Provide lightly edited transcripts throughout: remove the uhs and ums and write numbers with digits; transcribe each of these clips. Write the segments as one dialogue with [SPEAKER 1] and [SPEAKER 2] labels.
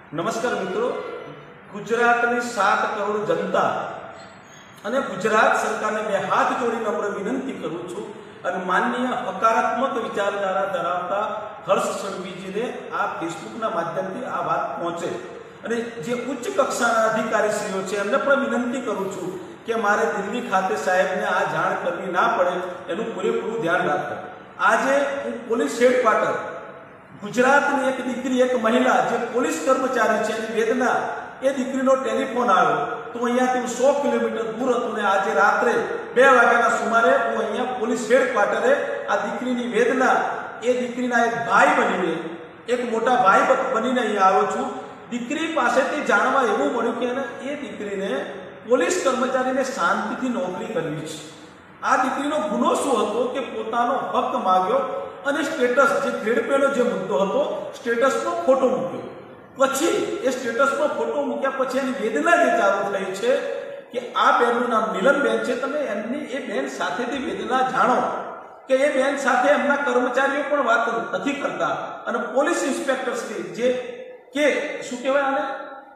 [SPEAKER 1] નમસ્કાર મિત્રો, ગુજરાતની 7 કરોડ જનતા અને ગુજરાત સરકારને બે હાથ જોડી નમ્ર વિનંતી કરું છું અને માનનીય હકારાત્મક વિચારધારા ધરાવતા હર્ષ સંઘવીજીને આ ફેસબુકના માધ્યમથી આ વાત પહોંચે અને જે ઉચ્ચ કક્ષાના અધિકારીશ્રીઓ છે એમને પણ વિનંતી કરું છું કે મારે દિલ્હી ખાતે સાહેબને આ જાણ કરવી ના પડે એનું પૂરેપૂરું ધ્યાન રાખો। આજે હું પોલીસ હેડક્વાર્ટર ગુજરાતની એક દીકરી એક મહિલા જે પોલીસ કર્મચારી છે એની વેદના એ દીકરીનો ટેલિફોન આવ્યો તો અહીંયાથી 100 કિલોમીટર દૂર હતું ને આજે રાત્રે 2 વાગ્યાના સુમારે હું અહીંયા પોલીસ હેડક્વાર્ટરે આ દીકરીની વેદના એ દીકરીના એક ભાઈ બનીને એક મોટા ભાઈ બનીને અહીંયા આવ્યો છું। દીકરી પાસેથી જાણવા એવું મળ્યું કે એ દીકરીને પોલીસ કર્મચારીને શાંતિથી નોકરી કરવી છે। આ દીકરીનો ગુનો શું હતો કે પોતાનો હક માંગ્યો અને સ્ટેટસ જે ગ્રેડ પેનો જે મુદ્દો હતો સ્ટેટસનો ફોટો મૂક્યો, પછી એ સ્ટેટસનો ફોટો મૂક્યા પછી એની વેદના જે ચાલુ થઈ છે કે આ બેનનું નામ નીલમબેન છે, તમે એમની એ બેન સાથેથી વેદના જાણો કે એ બેન સાથે એમના કર્મચારીઓ પણ વાત નથી કરતા અને પોલીસ ઇન્સ્પેક્ટર શ્રી જે કે શું કહેવાય આને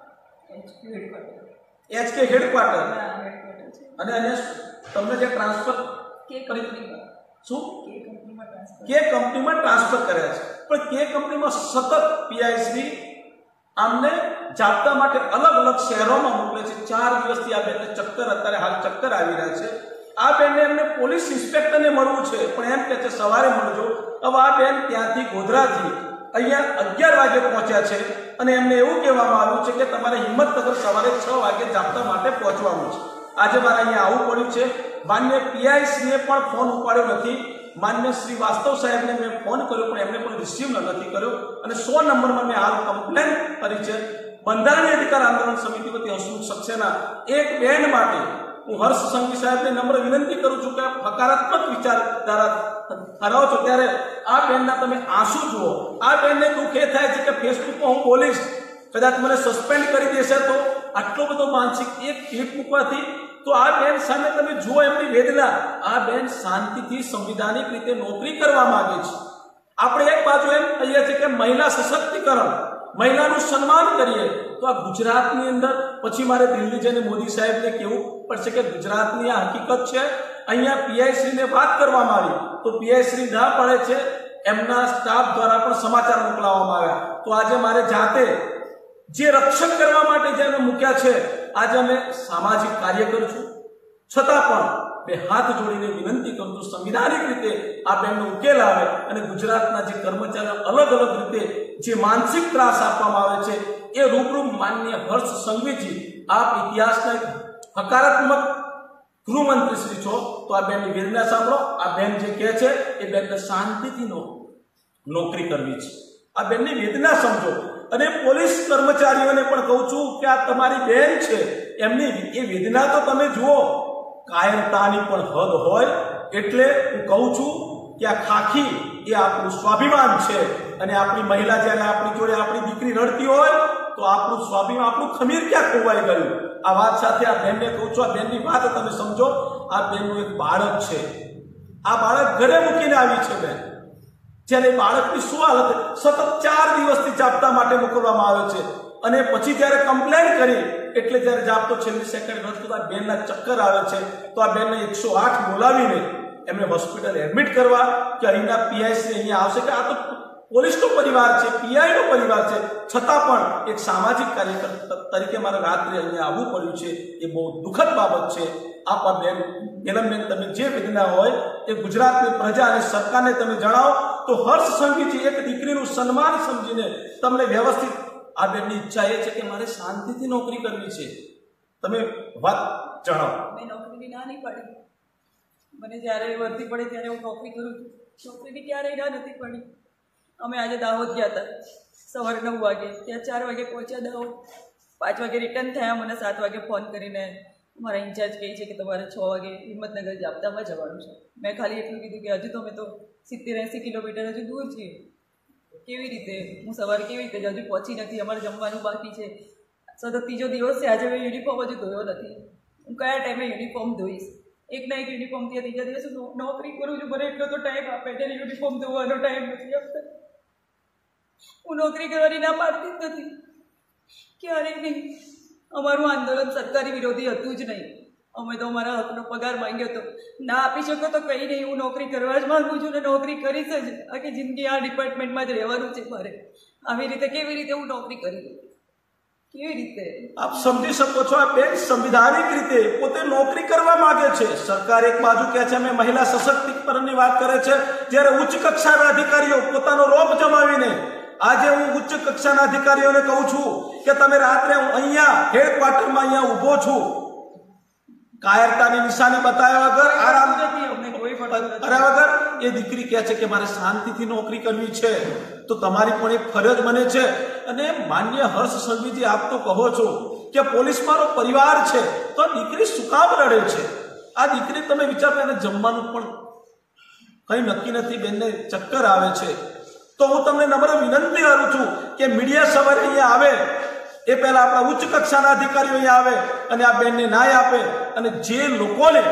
[SPEAKER 1] એચકે હેડક્વાર્ટર અને એને તમને જે ટ્રાન્સફર કે કંપનીમાં શું કે કંપનીમાં ટ્રાન્સફર કર્યા છે પણ કે કંપનીમાં સતત પીઆઈ શ્રી આમને જાપ્તા માટે અલગ અલગ શહેરોમાં મોકલે છે। 4 દિવસથી આ બેનને ચક્કર અત્યારે હાલ ચક્કર આવી રહ્યા છે। આ બેનને એમને પોલીસ ઇન્સ્પેક્ટરને મળવું છે પણ એમ કહે છે સવારે મળજો। હવે આ બેન ત્યાંથી ગોધરાથી અહીંયા 11 વાગે પહોંચ્યા છે અને એમને એવું કહેવામાં આવ્યું છે કે તમારે હિંમતનગર સવારે 6 વાગે જાપ્તા માટે પહોંચવાનું છે। આજે મારે અહીંયા આવવું પડ્યું છે। માન્ય પીઆઈ શ્રીએ પણ ફોન ઉપાડ્યો નથી। માન્ય શ્રી વાસ્તવ સાહેબને મેં ફોન કર્યો પણ એમને પણ રિસીવ નથી કર્યો અને 100 નંબરમાં મેં હાલ કમ્પ્લેન કરી છે। બંધારણીય અધિકાર આંદોલન સમિતિ વતી હસમુખ સક્સેના એક બેન માટે હું હર્ષ સંઘવી સાહેબને નમ્ર વિનંતી કરું છું કે હકારાત્મક વિચારધારા ધરાવો છો ત્યારે આ બેનના તમે આંસુ જુઓ। આ બેનને દુઃખ એ થાય છે કે ફેસબુકમાં હું બોલીશ કદાચ મને સસ્પેન્ડ કરી દેશે તો આટલો બધો માનસિક એક ક્લિપ મૂકવાથી તો આ બેન સામે તમે જુઓ એમની વેદના। આ બેન શાંતિથી સંવિધાનિક રીતે નોકરી કરવા માંગે છે। આપણે એક બાજુ એમ કહીએ છીએ કે મહિલા સશક્તિકરણ, મહિલાનું સન્માન કરીએ તો આ ગુજરાતની અંદર પછી મારે દિલ્હી જઈને મોદી સાહેબને કહેવું પડશે કે ગુજરાતની આ હકીકત છે। અહીંયા પીઆઈશ્રીને વાત કરવામાં આવી તો પીઆઈશ્રી ના પડે છે, એમના સ્ટાફ દ્વારા પણ સમાચાર મોકલાવવામાં આવ્યા તો આજે મારે જાતે જે રક્ષણ કરવા માટે જેને મૂક્યા છે આજે અમે સામાજિક કાર્ય કરું છું છતાં પણ બે હાથ જોડીને વિનંતી કરું છું સંવિધાનિક રીતે આ બેનનો ઉકેલ આવે અને ગુજરાતના જે કર્મચારીઓ અલગ અલગ રીતે જે માનસિક ત્રાસ આપવામાં આવે છે એ રૂબરૂ માનનીય હર્ષ સંઘવીજી આપ ઇતિહાસના હકારાત્મક ગૃહમંત્રી શ્રી છો તો આ બેનની વેદના સાંભળો। આ બેન જે કહે છે એ બેનને શાંતિથી નોકરી કરવી છે। આ બેનની વેદના સમજો અને પોલીસ કર્મચારીઓને પણ કહું છું કે આ તમારી બેન છે એમની એ વેદના તો તમે જુઓ। કાયરતાની પણ હદ હોય એટલે હું કહું છું કે આ ખાખી એ આપણું સ્વાભિમાન છે અને આપણી મહિલા જ્યારે આપણી જોડે આપણી દીકરી રડતી હોય તો આપણું સ્વાભિમાન આપણું ખમીર ક્યાં ખોવાઈ ગયું। આ વાત સાથે આ બેનને કહું છું આ બેનની વાત તમે સમજો। આ બેનનું એક બાળક છે, આ બાળક ઘરે મૂકીને આવી છે બેન, જ્યારે બાળકની શું હાલત સતત 4 દિવસથી જાપ્તા માટે મોકલવામાં આવે છે અને પછી જ્યારે કમ્પ્લેન કરી એટલે જ્યારે જાપ્તો છેલ્લી સેકન્ડ વસ્તુ આ બેનના ચક્કર આવે છે તો આ બેનને 108 બોલાવીને એમને હોસ્પિટલ એડમિટ કરવા કે અહીંના પીઆઈસી અહીંયા આવશે કે આ તો પોલીસનો પરિવાર છે, પીઆઈનો પરિવાર છે છતાં પણ એક સામાજિક કાર્યકર્તા તરીકે મારે રાત્રે અહીંયા આવવું પડ્યું છે એ બહુ દુઃખદ બાબત છે। આપ આ બેન નીલમબેન તમે જે વેદના હોય એ ગુજરાતની પ્રજા અને સરકારને તમે જણાવો તો હર્ષ સંઘવીજી એક દીકરીનું સન્માન સમજીને તમને વ્યવસ્થિત આ બેનની ઈચ્છા એ છે કે મારે શાંતિથી નોકરી કરવી છે, તમે વાત જણાવો।
[SPEAKER 2] મેં નોકરીની ના નહીં પાડી, મને જ્યારે વર્તી પડે ત્યારે હું નોકરી કરું છું, નોકરીની ક્યારેય ના નથી પડી। અમે આજે દાહોદ ગયા હતા સવારે 9 વાગે, ત્યાં 4 વાગે પહોંચ્યા દાહોદ, 5 વાગે રિટર્ન થયા। મને 7 વાગે ફોન કરીને મારા ઇન્ચાર્જ કહે છે કે તમારે 6 વાગે હિંમતનગર જાપ્તામાં જવાનું છે। મેં ખાલી એટલું કીધું કે હજુ તો અમે તો 70-80 કિલોમીટર હજુ દૂર છીએ, કેવી રીતે હું સવારે કેવી રીતે હજુ પહોંચી નથી, અમારે જમવાનું બાકી છે। સતત 3જો દિવસ છે, આજે મેં યુનિફોર્મ હજુ ધોયો નથી, હું કયા ટાઈમે યુનિફોર્મ ધોઈશ? એક ના એક યુનિફોર્મથી 3જા દિવસે નોકરી કરું છું, મને એટલો તો ટાઈમ આપે એટલે યુનિફોર્મ ધોવાનો ટાઈમ નથી આપતા। હું નોકરી કરવાની ના પાડતી જ નથી। ક્યારેય નહીં. અમારું આંદોલન સરકારી વિરોધી હતું જ નહીં. અમે તો અમારા હકનો પગાર માંગ્યો હતો. ના આપી શકો તો કંઈ નહીં, હું નોકરી કરવા જ માંગુ છું ને નોકરી કરીશ જ. આખી જિંદગી આ ડિપાર્ટમેન્ટમાં જ રહેવાનું છે મારે. આવી રીતે કેવી રીતે હું નોકરી કરી દઉં? કેવી રીતે?
[SPEAKER 1] આપ સમજી શકો છો, આ બેન સંવિધાનિક રીતે પોતે નોકરી કરવા માંગે છે. સરકાર એક બાજુ કહે છે અમે મહિલા સશક્તિકરણની વાત કરે છે, જ્યારે ઉચ્ચ કક્ષાના અધિકારીઓ પોતાનો રોપ જમાવીને આજે હું ઉચ્ચ કક્ષાના અધિકારીઓને કહું છું કે તમે રાત્રે હું અહીંયા હેડક્વાર્ટરમાં અહીંયા ઊભો છું, કાયરતાની નિશાની બતાવ્યા વગર આરામ કર્યા વગર એ દીકરી કહે છે કે મારે શાંતિથી નોકરી કરવી છે, તો તમારી પણ એક ફરજ બને છે. અને માન્ય હર્ષ સંઘવીજી, આપ તો કહો છો કે પોલીસ મારો પરિવાર છે, તો આ દીકરી શું કામ રડે છે? આ દીકરી તમે વિચારો, એને જમવાનું પણ કઈ નક્કી નથી, બેનને ચક્કર આવે છે. તો હું તમને નમ્ર વિનંતી કરું છું કે મીડિયા સવારે અહીંયા આવે એ પહેલા આપણા ઉચ્ચ કક્ષાના અધિકારીઓ અહીંયા આવે અને આ બેનને ન્યાય આપે. અને જે લોકોને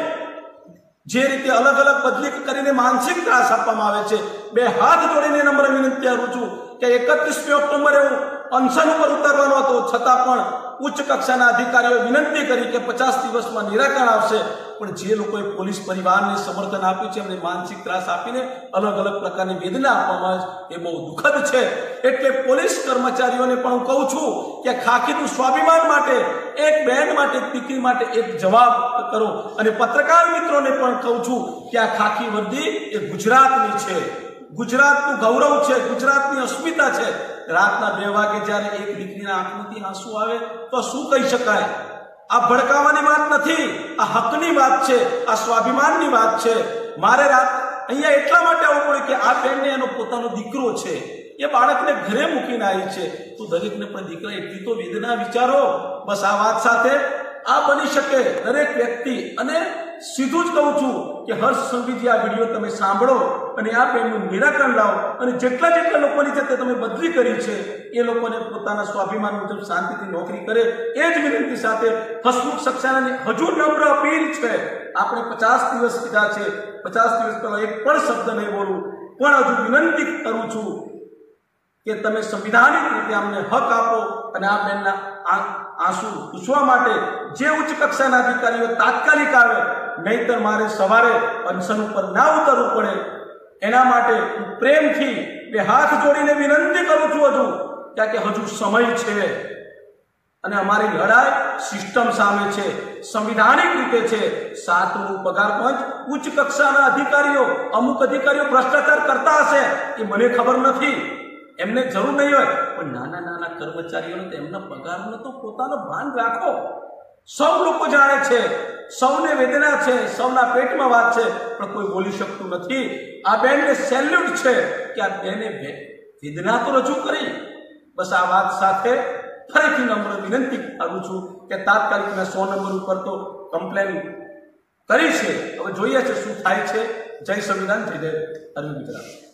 [SPEAKER 1] જે રીતે અલગ અલગ બદલી કરીને માનસિક ત્રાસ આપવામાં આવે છે, બે હાથ જોડીને નમ્ર વિનંતી કરું છું કે 31મી ઓક્ટોબરે હું અનશન ઉપર ઉતરવાનો હતો, છતાં પણ ઉચ્ચ કક્ષાના અધિકારીઓએ વિનંતી કરી કે 50 દિવસમાં નિરાકરણ આવશે. પણ જે લોકોએ પોલીસ પરિવારને સમર્થન આપ્યું છે, એમને માનસિક ત્રાસ આપીને અલગ અલગ પ્રકારની વેદના આપવામાં આવે છે, એ બહુ દુઃખદ છે. એટલે પોલીસ કર્મચારીઓને પણ હું કહું છું કે ખાખીનું સ્વાભિમાન માટે, એક બહેન માટે, એક દીકરી માટે એક જવાબ કરો. અને પત્રકાર મિત્રોને પણ કહું છું કે આ ખાખી વર્દી એ ગુજરાતની છે, ગુજરાતનું ગૌરવ છે, ગુજરાતની અસ્મિતા છે. રાતના 2 વાગે જ્યારે એક દીકરીના આંખમાંથી આંસુ આવે તો શું કહી શકાય? આ ભડકાવાની વાત નથી, આ હકની વાત છે, આ સ્વાભિમાનની વાત છે. મારે રાત અહીંયા એટલા માટે આવવું પડે કે આ બેનને એનો પોતાનો દીકરો છે, એ બાળકને ઘરે મૂકીને આવી છે, તો દરેકને પણ દીકરા એટલી તો વેદના વિચારો. બસ આ વાત સાથે આ બની શકે દરેક વ્યક્તિ. અને સીધું જ કહું છું કે હર્ષ સંઘવીજી, આ વિડીયો તમે સાંભળો અને આ બેનનું નિરાકરણ લાવો. અને જેટલા લોકોની છે તે તમે બદલી કરી છે, એ લોકોને પોતાના સ્વાભિમાન મુજબ શાંતિથી નોકરી કરે, એ જ વિનંતી સાથે હસમુખ સક્સેનાની હજુ નમ્ર અપીલ છે. આપણે 50 દિવસ કીધા છે, 50 દિવસ પહેલા એક પણ શબ્દ નહીં બોલું, પણ હજુ વિનંતી કરું છું કે તમે સંવિધાનિક રીતે અમને હક આપો અને આ બેનના આંસુ પૂછવા માટે જે ઉચ્ચ કક્ષાના અધિકારીઓ તાત્કાલિક આવે, નહીતર મારે સવારે અનશન ઉપર ના ઉતરવું પડે. એના માટે હું પ્રેમથી 2 હાથ જોડીને વિનંતી કરું છું હજુ, કારણ કે હજુ સમય છે. અને અમારી લડાઈ સિસ્ટમ સામે છે, સંવિધાનિક રીતે છે. 7મું પગાર પંચ, ઉચ્ચ કક્ષાના અધિકારીઓ, અમુક અધિકારીઓ ભ્રષ્ટાચાર કરતા હશે, એ મને ખબર નથી, એમને જરૂર નહીં હોય, પણ નાના કર્મચારીઓને તો એમના પગારનો તો પોતાનો ભાન રાખો. સૌ લોકો જાણે છે, સૌને વેદના છે, સૌના પેટમાં વાત છે, પણ કોઈ બોલી શકતું નથી. આ બેનને સેલ્યુટ છે કે આ બેને વેદના તો રજૂ કરી. બસ આ વાત સાથે ફરીથી નમ્ર વિનંતી કરું છું કે તાત્કાલિક મેં 100 નંબર ઉપર તો કમ્પ્લેન કરી છે, હવે જોઈએ છે શું થાય છે. જય સંવિધાન, જય અરવિંદ.